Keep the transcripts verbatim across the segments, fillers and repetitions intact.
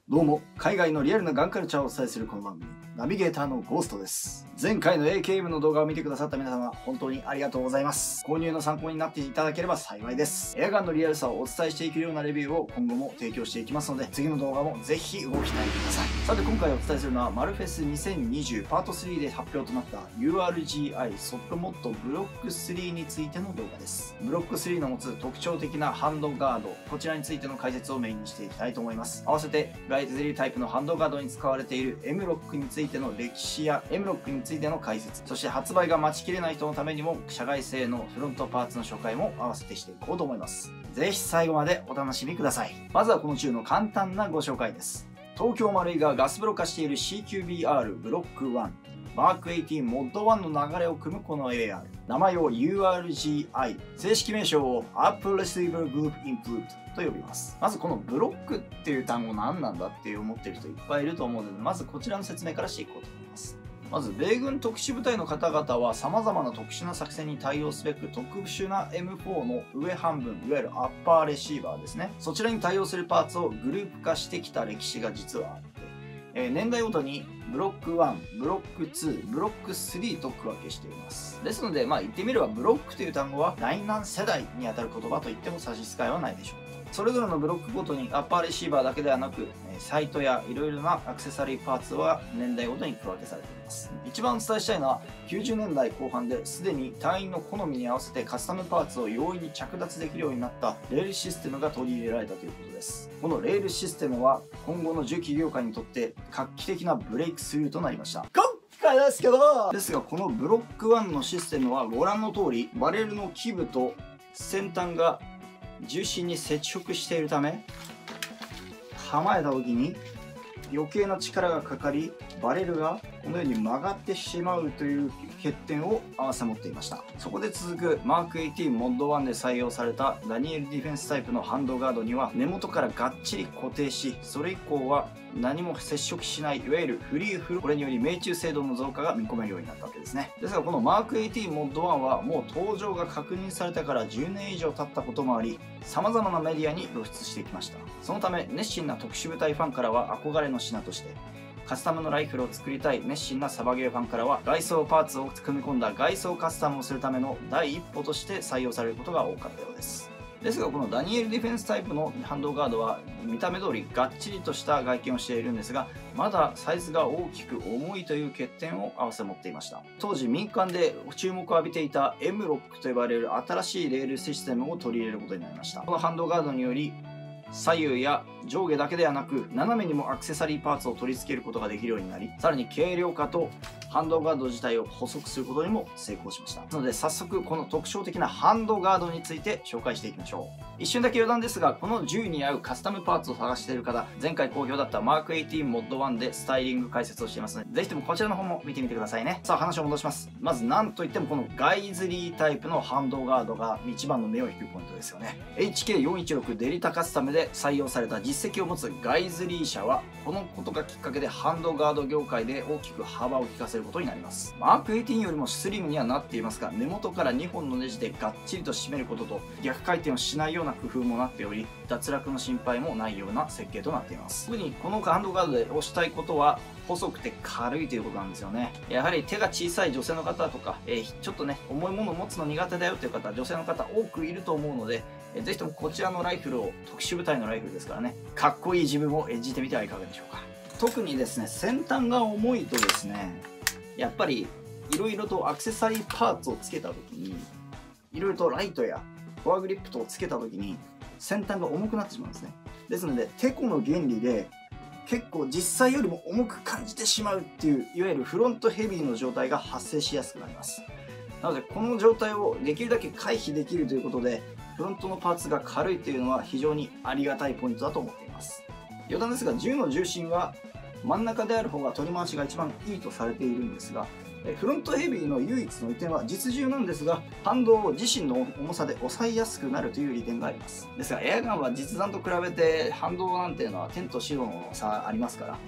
どうも、海外のリアルなガンカルチャーをお伝えするこの番組、ナビゲーターのゴーストです。前回の エーケーエム の動画を見てくださった皆様、本当にありがとうございます。購入の参考になっていただければ幸いです。エアガンのリアルさをお伝えしていけるようなレビューを今後も提供していきますので、次の動画もぜひご期待ください。さて、今回お伝えするのは、マルフェスにせんにじゅうパートスリーで発表となった ユーアールジーアイ ソフトモッドブロックスリーについての動画です。ブロックスリーの持つ特徴的なハンドガード、こちらについての解説をメインにしていきたいと思います。合わせて、ライトゼリータイプのハンドガードに使われている エムロック についての歴史や エムロック についての解説、そして発売が待ちきれない人のためにも社外製のフロントパーツの紹介も合わせてしていこうと思います。ぜひ最後までお楽しみください。まずはこの中の簡単なご紹介です。東京マルイがガスブロ化している シーキュービーアール ブロックワン、マークエイティーンモッドワンの流れを組むこの エーアール。名前を ユーアールジーアイ、正式名称を Upper Receiver Group Input と呼びます。まずこのブロックっていう単語何なんだって思ってる人いっぱいいると思うので、まずこちらの説明からしていこうと思います。まず、米軍特殊部隊の方々は様々な特殊な作戦に対応すべく特殊な エムフォー の上半分、いわゆるアッパーレシーバーですね。そちらに対応するパーツをグループ化してきた歴史が実はあって、えー、年代ごとにブロックワン、ブロックツー、ブロックスリーと区分けしています。ですので、まあ言ってみればブロックという単語は第何世代にあたる言葉と言っても差し支えはないでしょう。それぞれのブロックごとにアッパーレシーバーだけではなく、サイトやいろいろなアクセサリーパーツは年代ごとに区分けされています。一番お伝えしたいのはきゅうじゅうねんだいこう半ですでに隊員の好みに合わせてカスタムパーツを容易に着脱できるようになったレールシステムが取り入れられたということです。このレールシステムは今後の銃器業界にとって画期的なブレイクスルーとなりました。今回ですけどですが、このブロックワンのシステムはご覧の通りバレルの基部と先端が重心に接触しているため、構えた時に余計な力がかかりバレルがこのように曲がってしまうという欠点を併せ持っていました。そこで続くマークエイティーンモッドワンで採用されたダニエルディフェンスタイプのハンドガードには根元からがっちり固定し、それ以降は何も接触しない、いわゆるフリーフル、これにより命中精度の増加が見込めるようになったわけですね。ですが、このマークエイティーンモッドワンはもう登場が確認されてからじゅうねん以上経ったこともあり、様々なメディアに露出してきました。そのため熱心な特殊部隊ファンからは憧れの品として、カスタムのライフルを作りたい熱心なサバゲーファンからは外装パーツを組み込んだ外装カスタムをするための第一歩として採用されることが多かったようです。ですが、このダニエルディフェンスタイプのハンドガードは見た目通りがっちりとした外見をしているんですが、まだサイズが大きく重いという欠点を併せ持っていました。当時民間で注目を浴びていた エムロック と呼ばれる新しいレールシステムを取り入れることになりました。このハンドガードにより左右や上下だけではなく斜めにもアクセサリーパーツを取り付けることができるようになり、さらに軽量化とハンドガード自体を細くすることにも成功しました。なので早速この特徴的なハンドガードについて紹介していきましょう。一瞬だけ余談ですが、この銃に合うカスタムパーツを探している方、前回好評だったマークエイティーンモッドワンでスタイリング解説をしていますので、ぜひともこちらの方も見てみてくださいね。さあ話を戻します。まず何といってもこのガイズリータイプのハンドガードが一番の目を引くポイントですよね。エイチケーよんいちろく デリタカスタムで採用された実績を持つガイズリー社は、このことがきっかけでハンドガード業界で大きく幅を利かせることになります。マークエイティーンよりもスリムにはなっていますが、根元からにほんのネジでがっちりと締めることと逆回転をしないような工夫もなっており、脱落の心配もないような設計となっています。特にこのハンドガードで押したいことは細くて軽いということなんですよね。やはり手が小さい女性の方とか、えー、ちょっとね重いものを持つの苦手だよという方、女性の方多くいると思うので、えー、ぜひともこちらのライフルを、特殊部隊のライフルですからね、かっこいい自分を演じてみてはいかがでしょうか。特にですね、先端が重いとですね、やっぱりいろいろとアクセサリーパーツをつけた時に、いろいろとライトやフォアグリップ等をつけた時に先端が重くなってしまうんですね。ですのでテコの原理で結構実際よりも重く感じてしまうっていう、いわゆるフロントヘビーの状態が発生しやすくなります。なのでこの状態をできるだけ回避できるということで、フロントのパーツが軽いというのは非常にありがたいポイントだと思っています。余談ですが、銃の重心は真ん中である方が取り回しが一番いいとされているんですが、フロントヘビーの唯一の利点は実銃なんですが、反動を自身の重さで抑えやすくなるという利点があります。ですがエアガンは実弾と比べて反動なんていうのは天と白の差ありますから、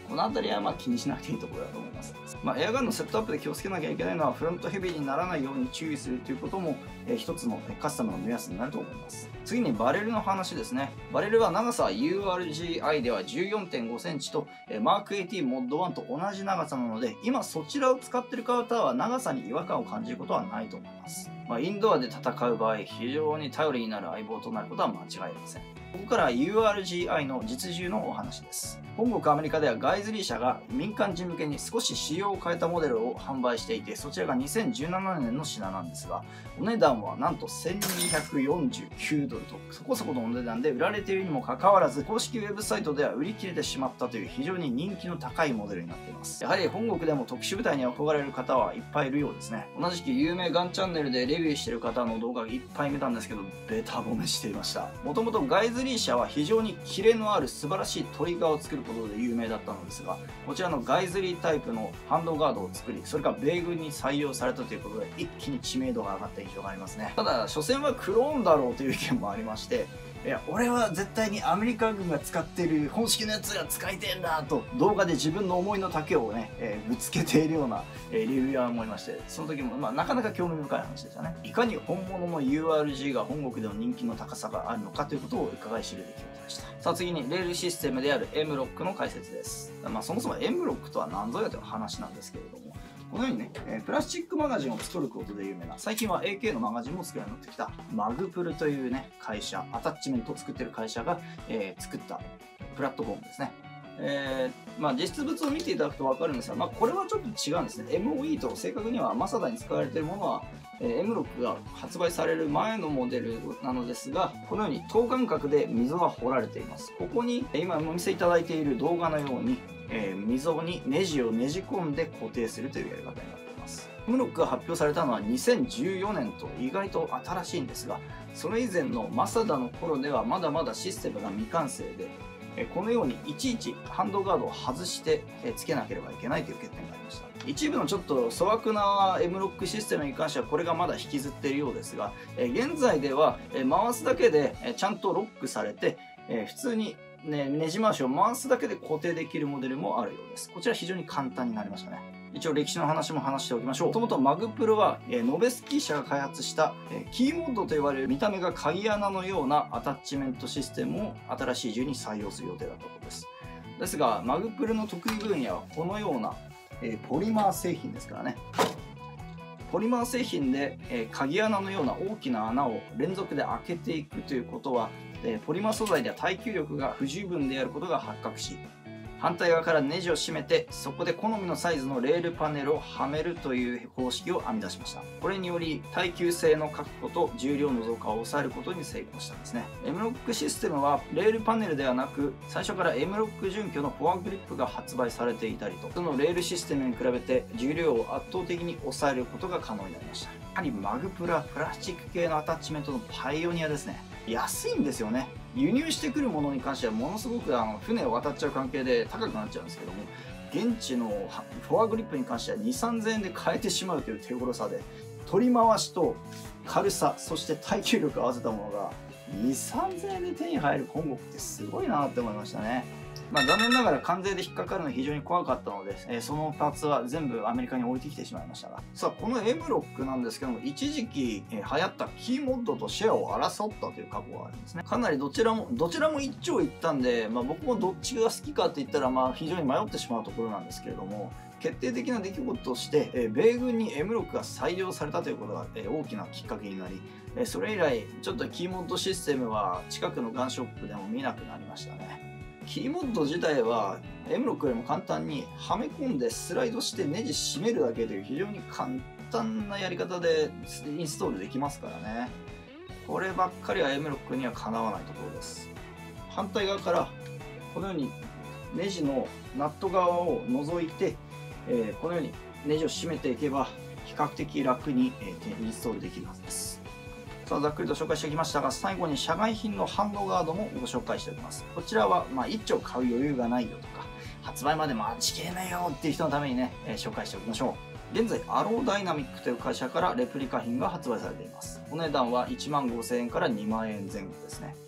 この辺りはまあ気にしなくていいところだと思います。まあ、エアガンのセットアップで気をつけなきゃいけないのはフロントヘビーにならないように注意するということも、えー、一つのカスタムの目安になると思います。次にバレルの話ですね。バレルは長さは ユーアールジーアイ では じゅうよんてんごセンチと、えー、マーク エイティー モッドワンと同じ長さなので、今そちらを使っている方は長さに違和感を感じることはないと思います。まあ、インドアで戦う場合、非常に頼りになる相棒となることは間違いありません。ここからは ユーアールジーアイ の実銃のお話です。本国アメリカではガイズリー社が民間人向けに少し仕様を変えたモデルを販売していて、そちらがにせんじゅうななねんの品なんですが、お値段はなんとせんにひゃくよんじゅうきゅうドルとそこそこのお値段で売られているにもかかわらず、公式ウェブサイトでは売り切れてしまったという非常に人気の高いモデルになっています。やはり本国でも特殊部隊に憧れる方はいっぱいいるようですね。同じく有名ガンチャンネルでレビューしている方の動画いっぱい見たんですけど、ベタ褒めしていました。もともとガイズリー社は非常にキレのある素晴らしいトリガーを作ることで有名だったのですが、こちらのガイズリータイプのハンドガードを作り、それが米軍に採用されたということで一気に知名度が上がった印象がありますね。ただ所詮はクローンだろうという意見もありまして、いや俺は絶対にアメリカ軍が使っている本式のやつが使いてえんだと動画で自分の思いの丈をね、えー、ぶつけているような、えー、レビューアーもいまして、その時も、まあ、なかなか興味深い話でしたね。いかに本物の ユーアールジー が本国での人気の高さがあるのかということを伺い知る出来事でした。さあ次にレールシステムである エムロック の解説です。まあ、そもそも エムロック とは何ぞやという話なんですけれども、このようにね、えー、プラスチックマガジンを作ることで有名な、最近は エーケー のマガジンも作るようになってきたマグプルというね会社、アタッチメントを作ってる会社が、えー、作ったプラットフォームですね。えーまあ、実物を見ていただくと分かるんですが、まあ、これはちょっと違うんですね。エムオーイー と正確にはマサダに使われているものは、えー、エムロック が発売される前のモデルなのですが、このように等間隔で溝が掘られています。ここに今お見せいただいている動画のように、えー、溝にネジをねじ込んで固定するというやり方になっています。エムロック が発表されたのはにせんじゅうよねんと意外と新しいんですが、それ以前のマサダの頃ではまだまだシステムが未完成で、このようにいちいちハンドガードを外してつけなければいけないという欠点がありました。一部のちょっと粗悪な エムロック システムに関してはこれがまだ引きずっているようですが、現在では回すだけでちゃんとロックされて、普通にね、ねじ回しを回すだけで固定できるモデルもあるようです。こちら非常に簡単になりましたね。一応歴史の話も話しておきましょう。もともとマグプロは、えー、ノベスキー社が開発した、えー、キーモッドと呼ばれる見た目が鍵穴のようなアタッチメントシステムを新しい銃に採用する予定だったことです。ですが、マグプロの得意分野はこのような、えー、ポリマー製品ですからね。ポリマー製品で、えー、鍵穴のような大きな穴を連続で開けていくということは、えー、ポリマー素材では耐久力が不十分であることが発覚し、反対側からネジを締めて、そこで好みのサイズのレールパネルをはめるという方式を編み出しました。これにより耐久性の確保と重量の増加を抑えることに成功したんですね。エムロック システムはレールパネルではなく、最初から エムロック 準拠のフォアグリップが発売されていたりと、そのレールシステムに比べて重量を圧倒的に抑えることが可能になりました。やはりマグプラはプラスチック系のアタッチメントのパイオニアですね。安いんですよね。輸入してくるものに関してはものすごくあの船を渡っちゃう関係で高くなっちゃうんですけども、現地のフォアグリップに関してはに、さんぜんえんで買えてしまうという手頃さで、取り回しと軽さ、そして耐久力を合わせたものがに、さんぜんえんで手に入る本国ってすごいなって思いましたね。まあ残念ながら関税で引っかかるの非常に怖かったので、えー、そのパーツは全部アメリカに置いてきてしまいましたが、さあこの エムロック なんですけども、一時期、えー、流行ったキーモッドとシェアを争ったという過去があるんですね。かなりどちらもどちらも一長一短で、まあ、僕もどっちが好きかって言ったらまあ非常に迷ってしまうところなんですけれども、決定的な出来事として、えー、米軍に エムロック が採用されたということが、えー、大きなきっかけになり、えー、それ以来ちょっとキーモッドシステムは近くのガンショップでも見なくなりましたね。キーモッド自体は エムロック よりも簡単にはめ込んでスライドしてネジ締めるだけという非常に簡単なやり方でインストールできますからね。こればっかりは エムロック にはかなわないところです。反対側からこのようにネジのナット側を除いて、えー、このようにネジを締めていけば比較的楽に、えー、インストールできるはずです。さあざっくりと紹介してきましたが、最後に社外品のハンドガードもご紹介しておきます。こちらは、まあ、いっ丁買う余裕がないよとか、発売まで待ちきれないよっていう人のためにね、えー、紹介しておきましょう。現在、アローダイナミックという会社からレプリカ品が発売されています。お値段はいちまんごせんえんからにまんえんぜん後ですね。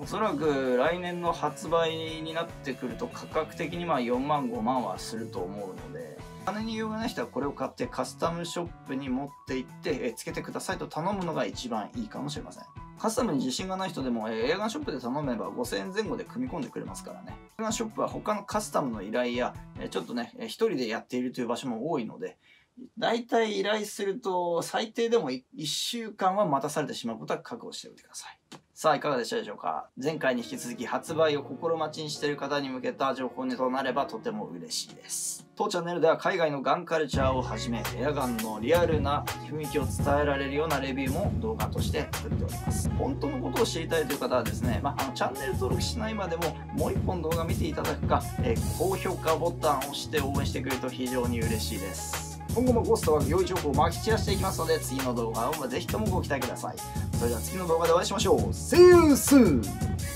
おそらく来年の発売になってくると価格的にまあよんまんごまんはすると思うので、金に余裕がない人はこれを買ってカスタムショップに持って行ってえつけてくださいと頼むのが一番いいかもしれません。カスタムに自信がない人でもエアガンショップで頼めばごせんえんぜん後で組み込んでくれますからね。エアガンショップは他のカスタムの依頼やちょっとね一人でやっているという場所も多いので、だいたい依頼すると最低でもいっしゅうかんは待たされてしまうことは覚悟しておいてください。さあいかがでしたでしょうか。前回に引き続き発売を心待ちにしている方に向けた情報となればとても嬉しいです。当チャンネルでは海外のガンカルチャーをはじめエアガンのリアルな雰囲気を伝えられるようなレビューも動画として作っております。本当のことを知りたいという方はですね、まあ、あのチャンネル登録しないまでももう一本動画見ていただくか、えー、高評価ボタンを押して応援してくれると非常に嬉しいです。今後もゴーストは良い情報をまき散らしていきますので、次の動画をぜひともご期待ください。それでは次の動画でお会いしましょう。See you soon!